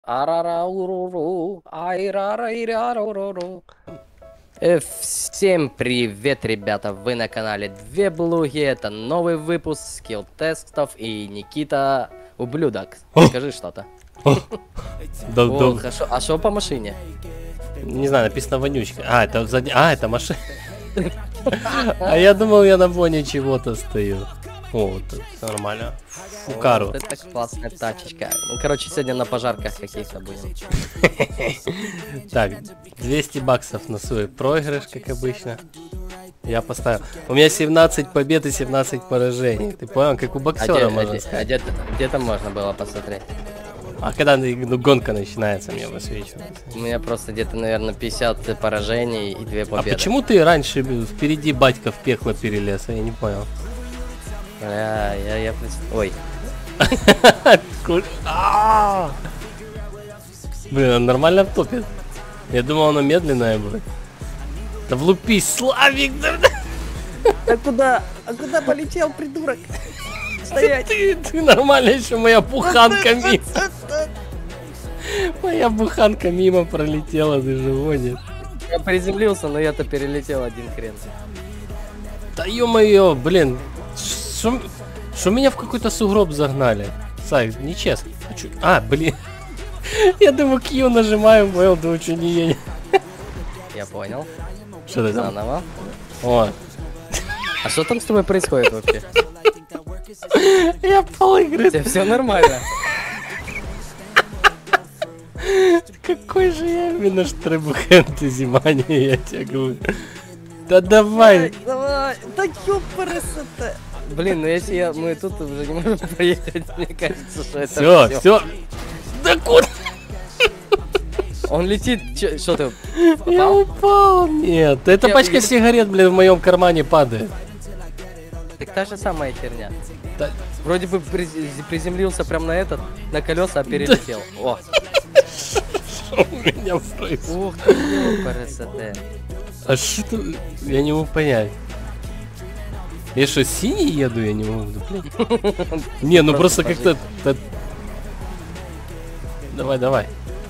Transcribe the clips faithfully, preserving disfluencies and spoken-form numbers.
Арарауруру, айрарайраруруру. Э, Всем привет, ребята! Вы на канале Две Блуги. Это новый выпуск скилл тестов и Никита ублюдок. Скажи что-то. Да, О, да. хорошо. А что по машине? Не знаю, написано вонючка. А, это сзади. А, это машина. А я думал, я на фоне чего-то стою. О, вот все нормально. Фукару. Вот это классная тачечка. Ну, короче, сегодня на пожарках каких-то будем. Так, двести баксов на свой проигрыш, как обычно. Я поставил. У меня семнадцать побед и семнадцать поражений. Ты понял, как у А боксера где, можно а сказать. где, где там можно было посмотреть? А когда ну, гонка начинается, мне высвечивается. У меня просто где-то, наверное, пятьдесят поражений и две А победы. почему ты раньше впереди батька в пекло перелез? Я не понял. Бля, я, я... Ой. Блин, он нормально топит. Я думал, оно медленное будет. Да влупись, Славик! Да, А куда? А куда полетел, придурок? Стоять! ты, ты нормально еще моя буханка мимо. Моя буханка мимо пролетела, ты же гонишь. Я приземлился, но я-то перелетел один хрен. Да ё-моё, блин. Что меня в какой-то сугроб загнали? Сай, нечестно. А, чё? А, блин. Я думаю, Q нажимаю, понял, думаю, что не едет. Я понял. Что ты там? Заново. О. А что там с тобой происходит вообще? Я пол игры. Тебе все нормально? Какой же я именно штребухенты зимания, я тебе говорю. Да давай. Давай, да ёпарасоте. Блин, ну если я, мы тут уже не можем проехать, мне кажется, что это Все, всё. все. Да куда? Он летит, чё- что ты? Я Попал? упал. Нет, это Я- пачка я- сигарет, блин, в моем кармане падает. Так та же самая херня. Да- Вроде бы приз- приземлился прям на этот, на колеса, а перелетел. О, Что у меня происходит? ух ты, ёпарасоте. А что? Я не могу понять. Я что, синий еду? Я не могу понять. Не, ну просто как-то... та- Давай, давай.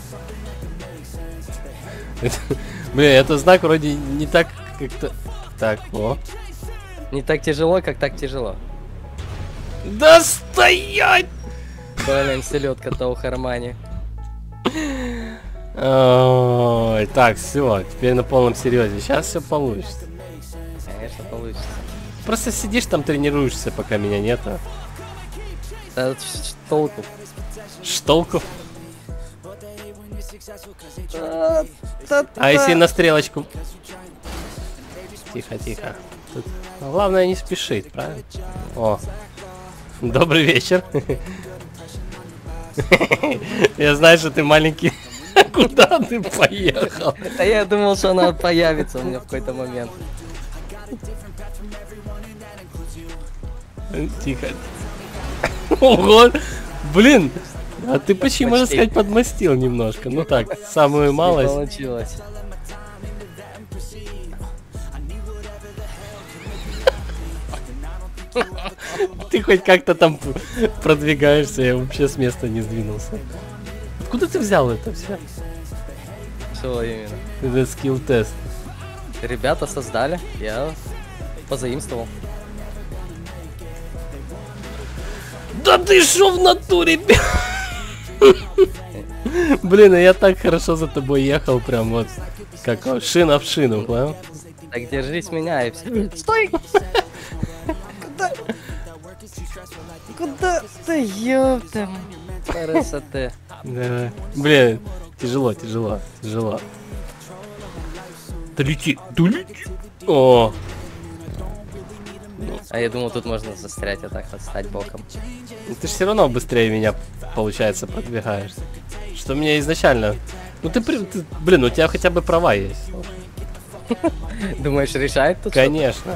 Это- Блин, это знак вроде не так как-то... Так, о. Не так тяжело, как так тяжело. Да стоять! Блин, селедка-то у Хармани. Ой, так, все, теперь на полном серьезе. Сейчас все получится. Конечно, получится. Просто сидишь там, тренируешься, пока меня нету. Да ш- толку. Штолку. А если на стрелочку? Тихо, тихо. Тут главное не спешить, правильно? О, добрый вечер. Я знаю, что ты маленький. Куда ты поехал? А я думал, что она появится у меня в какой-то момент. Тихо. Ого, блин. А ты почти, можно Почти. сказать, подмастил немножко. Ну так, самую Не малость. получилось. Ты хоть как-то там п- продвигаешься, я вообще с места не сдвинулся. Откуда ты взял это все? Что именно? Это скилл-тест. Ребята создали, я позаимствовал. Да ты шо в натуре? Блин, а я так хорошо за тобой ехал, прям вот, как о, шина в шину, понял? Так держись меня и все. Стой! Куда? Куда ты, ёпта? Красоты. Давай. Блин, тяжело, тяжело, тяжело. Да лети, да лети. О, А я думал, тут можно застрять, а так вот стать боком. ну ты же все равно быстрее меня, получается, продвигаешься. Что мне изначально... Ну ты, при- ты- блин, у тебя хотя бы права есть. Думаешь, решает тут? Конечно.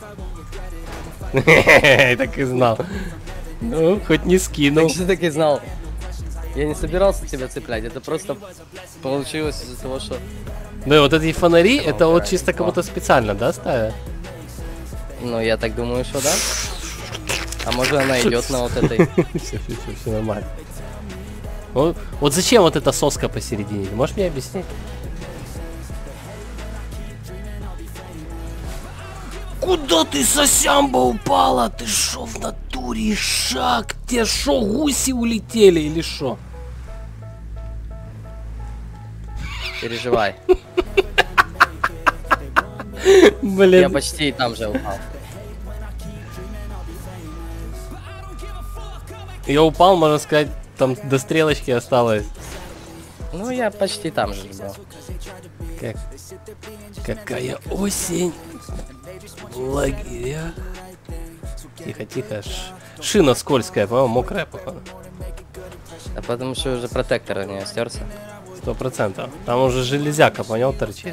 Так и знал. Ну, хоть не скинул. Что ты так и знал? Я не собирался тебя цеплять, это просто получилось из-за того, что... Ну и вот эти фонари, это вот правильно. чисто кому-то специально, да, ставят? Ну, я так думаю, что да. А может она идет на вот этой... Все, все, все, все нормально. Вот, вот зачем вот эта соска посередине? Ты можешь мне объяснить? Куда ты, сосямба, упала? Ты шо в натуре, шаг? Те шо, гуси улетели или шо? Переживай. Блин. Я почти там же упал. Я упал, можно сказать, там до стрелочки осталось. Ну, я почти там же был. Как... Какая осень в лагерях. Тихо, тихо. Ш... Шина скользкая, по-моему, мокрая, походу. А потому что уже протектор не стерся. Сто процентов. Там уже железяка, понял, торчит.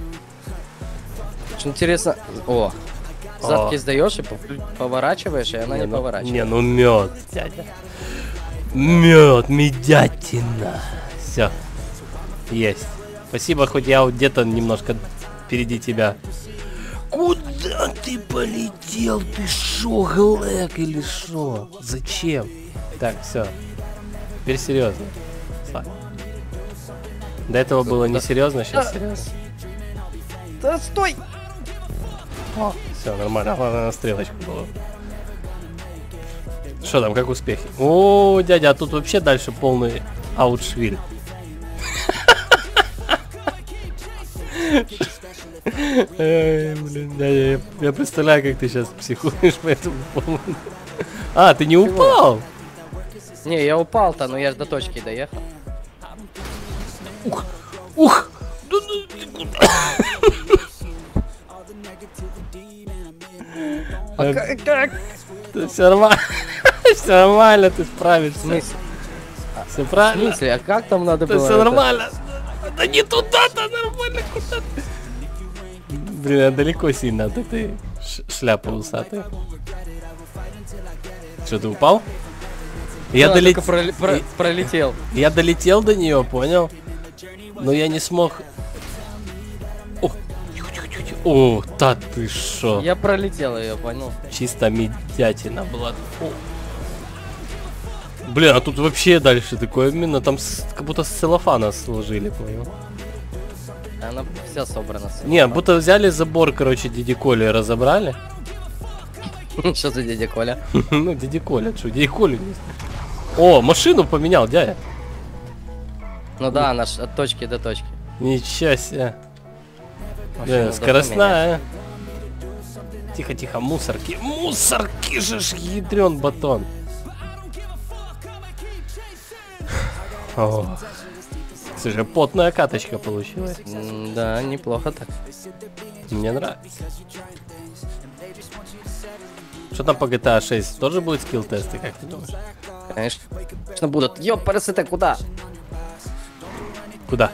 Что интересно. О! Задки сдаешь и поворачиваешь, и она не, не, ну, поворачивает. Не, ну мед, дядя. Мед, медятина. Все. Есть. Спасибо, хоть я вот где-то немножко впереди тебя. Куда ты полетел? Ты шо, Глэк или шо? Зачем? Так, все. Теперь серьезно. Слав. До этого было несерьезно, сейчас серьезно. Да стой! Все, нормально, главное на стрелочку было. Что там, как успехи? О, дядя, а тут вообще дальше полный аутшвиль. Эй, блин, дядя, я, я представляю, как ты сейчас психуешь по этому поводу. А, ты не упал? Не, я упал-то, но я же до точки доехал. Ух, ух! А как? как? Все нормально. Все нормально, ты справишься. В смысле? Все В правильно. смысле? А как там надо было? Все это? нормально. Да не туда-то, нормально куда-то. Блин, а далеко сильно от этой шляпы усатой. Что, ты упал? Я Да, долетел. проли- про- пролетел. Я долетел до нее, понял? Но я не смог. О, тихо-тихо-тихо. О, та ты шо? Я пролетел ее, понял? Чисто медятина была. О. Блин, а тут вообще дальше такое именно там с, как будто с целлофана сложили, понял? Она вся собрана. Не, будто взяли забор, короче, дяди Коли и разобрали. Что за дядя Коля? Ну, дяди Коля, что, дяди Коля не знаю. О, машину поменял, дядя. Ну да, наш от точки до точки. Ничего себе. Машину Блин, скоростная. Тихо-тихо, мусорки. Мусорки же ж ядрен батон. О. Слушай, потная каточка получилась. М, Да, неплохо так. Мне нравится. Что там по джи ти эй шесть? Тоже будет скилл-тесты, как ты думаешь? Конечно. Конечно будут. Ёпарасы, ты куда? Куда?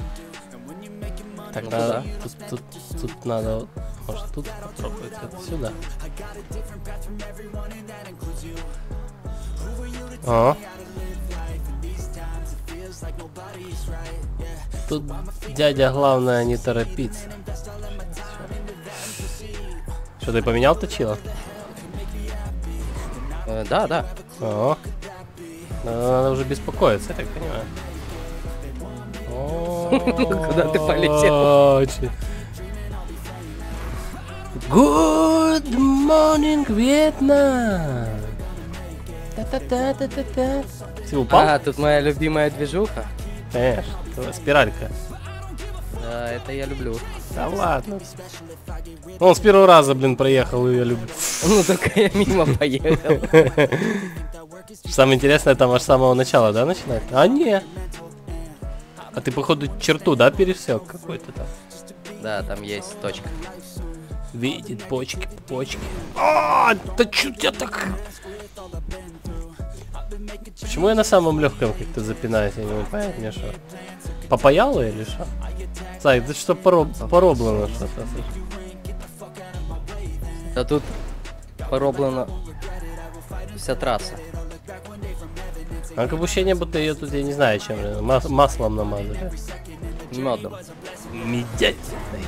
Так, Ну, надо, туда. тут, тут, тут надо, вот, может тут попробовать, это сюда. О. Тут, дядя, главное не торопиться. Что, ты поменял точило? Э, да, да. О. Надо, надо уже беспокоиться, я так понимаю. Куда ты полетел? Good morning, Vietnam. Та-та-та-та-та-та. Ты упал? А, тут моя любимая движуха. Конечно, это спиралька. Да, это я люблю. Да ладно. Он с первого раза, блин, проехал, и я люблю. Ну, только я мимо поехал. Самое интересное, там аж с самого начала, да, начинать? А, не. А ты, походу, черту, да, пересек какой-то там? Да, там есть точка. Видит почки, почки. А, да чё тебя так... Почему я на самом легком как-то запинаюсь, я не могу понять, мне что? Попаяло или что? Сай, это что пороб... пороблено что-то? Да тут пороблена вся трасса. А как ощущение, будто ее тут, я не знаю чем, мас маслом намазали. Медом. Медятиной.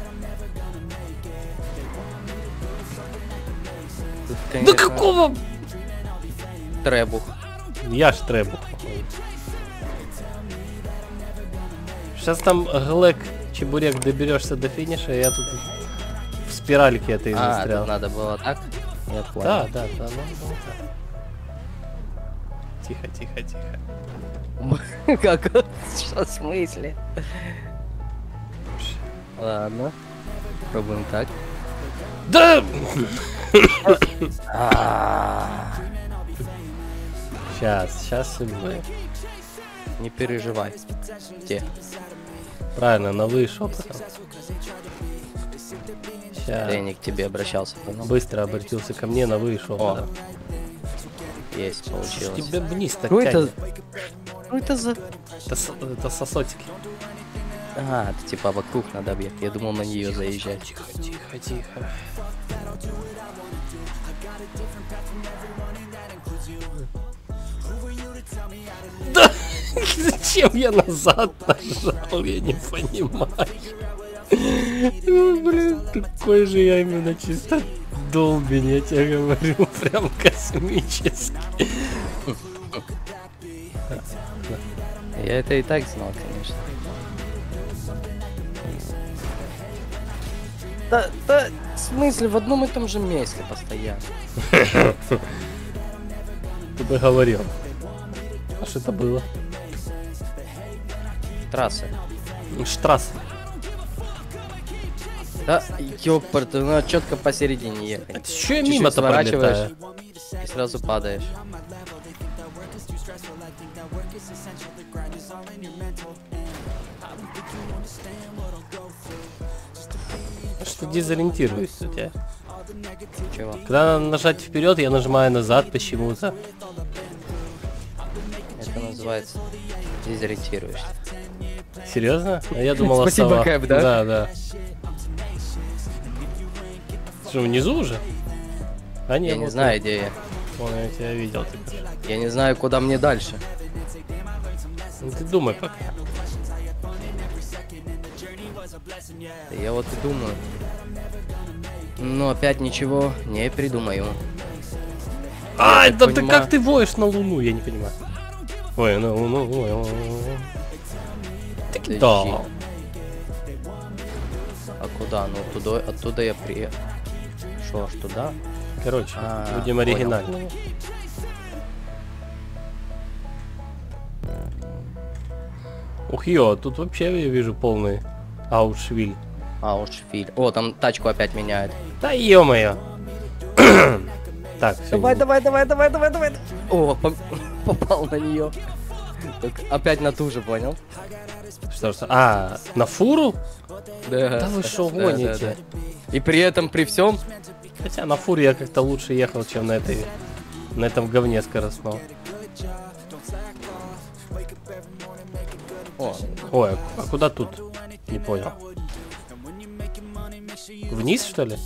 Тут, Да конечно, какого? Требух. Я ж требу, походу. Сейчас там Глэк, Чебурек, доберешься до финиша, я тут в спиральке этой А, застрял. тут надо было так? Я понял. Да, да, да, надо было так. Тихо, тихо, тихо. Как? Что в смысле? Ладно. Пробуем так. Да! А, Сейчас, сейчас все будет. Не переживай. Где? Правильно, на вышел. Сейчас. Я не к тебе обращался, понял? Быстро обратился ко мне, на вышел. О, есть, получилось. Тебя вниз так Что это? тянет. Что это за... Это, с- это сосотики. А, это типа вокруг надо объект. Я думал на нее заезжать. Тихо, тихо, тихо. Да! Зачем я назад нажал? Я не понимаю. Ну, блин, какой же я именно чисто долбень, я тебе говорю, прям космический. Я это и так знал, конечно. Да, да, в смысле, в одном и том же месте постоянно. Ты бы говорил. А что это было? Трасса. Штрасс. Да, ёпар, ты надо четко посередине ехать. Это что я Чуть-чуть мимо-то сворачиваешь пролетаю? и сразу падаешь. Что дезориентируюсь тут я. Чего? Когда надо нажать вперед, я нажимаю назад почему-то. Это называется дезориентируешься. Серьезно? А я думал, Спасибо, осова. Кэп, да? Да, да. Что, внизу уже? А нет, Я не вот знаю, он. где я. Вон, я тебя видел. Ты, Я не знаю, куда мне дальше. ну, ты думай пока. Я вот и думаю. Но опять ничего не придумаю. А, так да ты понимаю. как ты воешь на Луну, я не понимаю. Ой, на Луну, ой, ой, ой. Подожди. Да. А куда? Ну туда, оттуда я приехал. Что, аж туда? Короче, А, будем понял. оригинальными. Ух, ё, тут вообще я вижу полный аушвиль. А уж фильм. О, там тачку опять меняют. Да ё-моё. Так, всё, Давай, не- давай, давай, давай, давай, давай. О, по- попал на нее. Опять на ту же, понял? Что, что? А, на фуру? Да. Да вы шо Да, гоните? да, да. И при этом, при всем, Хотя на фуре я как-то лучше ехал, чем на этой, на этом говне скоростном. о, Ой, а куда тут? Не понял. Вниз, что ли?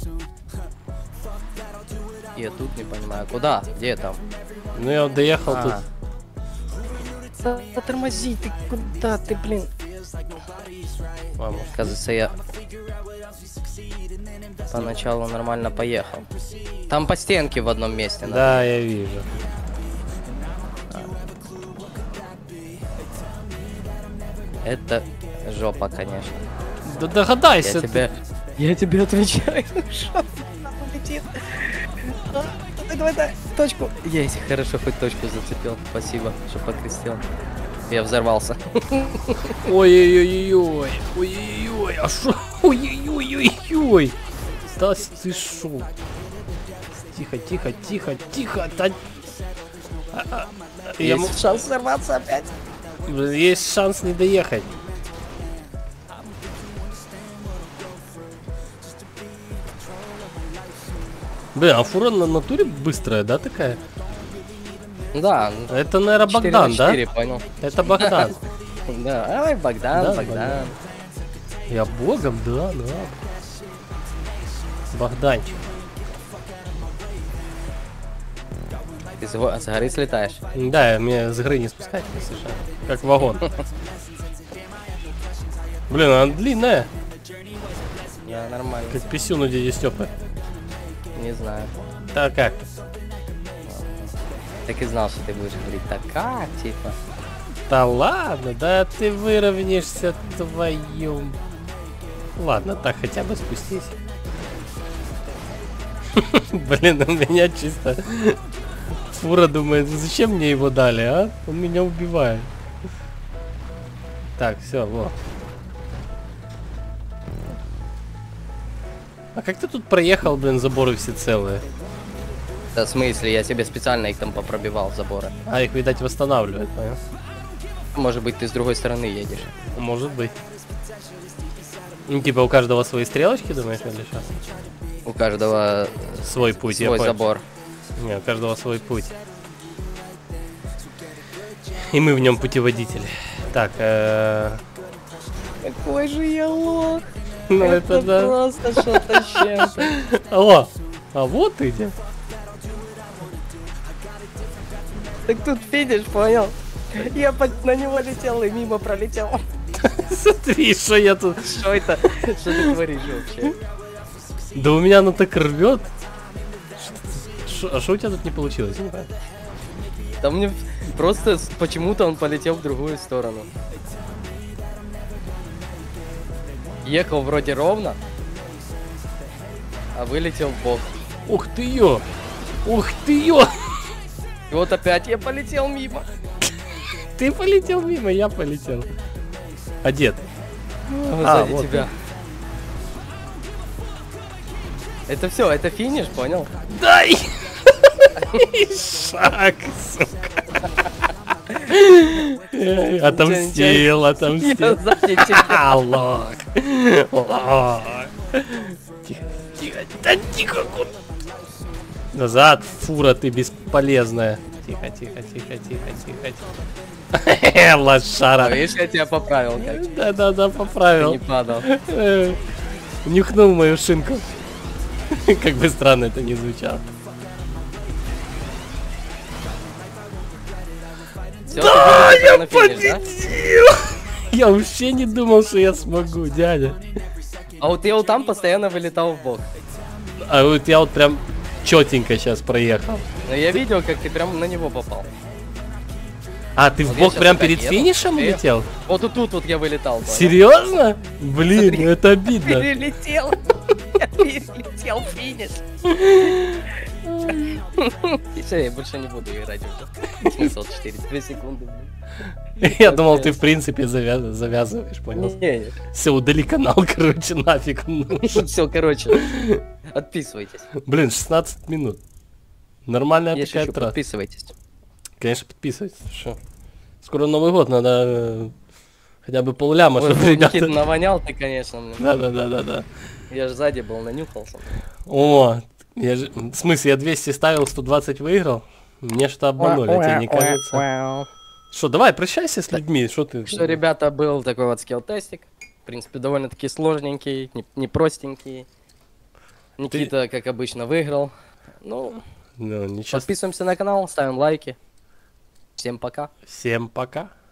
я тут не понимаю, куда, где там? Ну я доехал А. тут. Да, да тормози, ты куда ты, блин? Мама. Кажется, я поначалу нормально поехал. Там по стенке в одном месте. надо. Да, я вижу. Это жопа, конечно. Да догадайся. Я ты. тебе, я тебе отвечаю. Жопа летит. А, Давай, давай, давай, точку. Есть, хорошо, хоть точку зацепил. Спасибо, что покрестил. Я взорвался. Ой-ой-ой-ой. Ой-ой-ой. А шо? Ой-ой-ой-ой. Да ты шо? Тихо, тихо, тихо, тихо. Да... А, а, я м- Есть шанс взорваться опять. Блин, есть шанс не доехать. Блин, а фура на натуре быстрая, да, такая? Да, Это, наверное, четыре Богдан, на да? четыре, понял. Это Богдан. Да, ай, Богдан, Да, Богдан. Я богом, да, да. Богданчик. Ты с го- с горы слетаешь. Да, мне с горы не спускать, если что. Как вагон. Блин, она длинная. Да, нормально. Как писюн у дяди Степы. Не знаю. Так как? Так и знал, что ты будешь говорить так, как, типа. Да ладно, да ты выровняешься твоем. Ладно, так хотя бы спустись. Блин, у меня чисто... Фура думает, зачем мне его дали, а? Он меня убивает. Так, все, во. А как ты тут проехал, блин, заборы все целые? Да, в смысле, я себе специально их там попробивал, заборы. А, их, видать, восстанавливают, понял? Может быть, ты с другой стороны едешь. Может быть. Ну, типа у каждого свои стрелочки, думаешь, или что? У каждого Свой путь, я свой понял. забор. Не, у каждого свой путь. И мы в нем путеводители. Так, э... Какой же я лох. ну это да. Просто что-то с чем-то. О, а вот ты где. Так тут финиш, понял? Я под- на него летел и мимо пролетел. Смотри, что я тут... Что это? Что ты творишь вообще? Да у меня оно так рвет. Шо- а что у тебя тут не получилось? Не знаю. Да мне просто с- почему-то он полетел в другую сторону. Ехал вроде ровно, а вылетел в бок. Ух ты ё! Ух ты ё! И вот опять я полетел мимо. Ты полетел мимо, я полетел. Одет. А, А, сзади вот тебя. Это все, это финиш, понял? Дай! Шаг, сука. Эй, Отомстил, Я отомстил. сзади тебя. А, лох. Лох. Тихо, тихо, да тихо. куда? Назад, фура, ты бесполезная. Тихо, тихо, тихо, тихо, тихо, тихо. А Лошара. видишь, я тебя поправил, как Да-да-да, ты поправил. не падал. Э, Нюхнул мою шинку. Как бы странно это не звучало. Всё, Да, ты я вылетел на финиш, да? победил! Я вообще не думал, что я смогу, дядя. А вот я вот там постоянно вылетал в бок. А вот я вот прям четенько сейчас проехал. Но я видел, как ты прям на него попал. А, ты в Вот я бок щас прям опять перед еду. финишем Ты- летел? Вот тут, тут вот я вылетал. понял? Серьезно? Блин, Смотри. ну это обидно. Перелетел. Я перелетел финиш. И все, я больше не буду играть уже. Смысл четыре секунды. блин. Я думал, ты в принципе завяз- завязываешь, понял? Не, Все, удали канал, короче, нафиг. все, короче, отписывайтесь. Блин, шестнадцать минут. Нормальная Я такая шучу, трасса. подписывайтесь. Конечно, подписывайтесь. Что? Скоро Новый год, надо э, хотя бы полляма, Ой, чтобы блин, Никита, ребята... навонял ты, конечно. блин. Да-да-да-да-да. Я же сзади был, нанюхался. О, я же... В смысле, я двести ставил, сто двадцать выиграл? Мне что-то обманули, тебе не кажется? Что, давай, прощайся с людьми, что ты... Что, ребята, был такой вот скилл-тестик. В принципе, довольно-таки сложненький, не, не простенький. Никита, как обычно, выиграл. Ну, Ну, ничего. подписываемся на канал, ставим лайки. Всем пока. Всем пока.